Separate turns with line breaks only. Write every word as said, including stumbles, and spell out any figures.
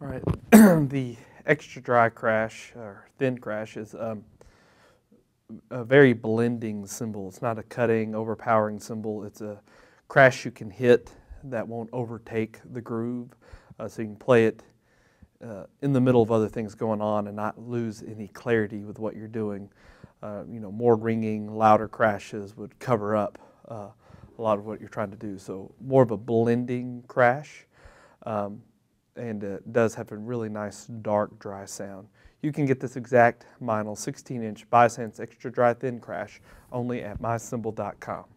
All right, the extra dry crash or thin crash is um, a very blending cymbal. It's not a cutting, overpowering cymbal. It's a crash you can hit that won't overtake the groove, uh, so you can play it uh, in the middle of other things going on and not lose any clarity with what you're doing. Uh, you know, more ringing, louder crashes would cover up uh, a lot of what you're trying to do. So more of a blending crash. Um, and it does have a really nice dark dry sound. You can get this exact Meinl sixteen inch Biosense Extra Dry Thin Crash only at my cymbal dot com.